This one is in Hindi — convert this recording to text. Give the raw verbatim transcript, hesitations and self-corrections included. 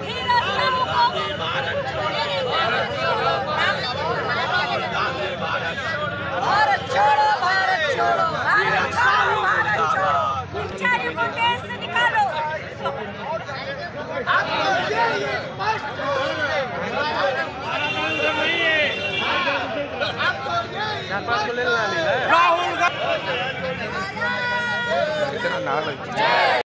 भारत छोड़ो, भारत छोड़ो, भारत छोड़ो, भारत छोड़ो, बेचारे को देश से निकालो। राहुल गांधी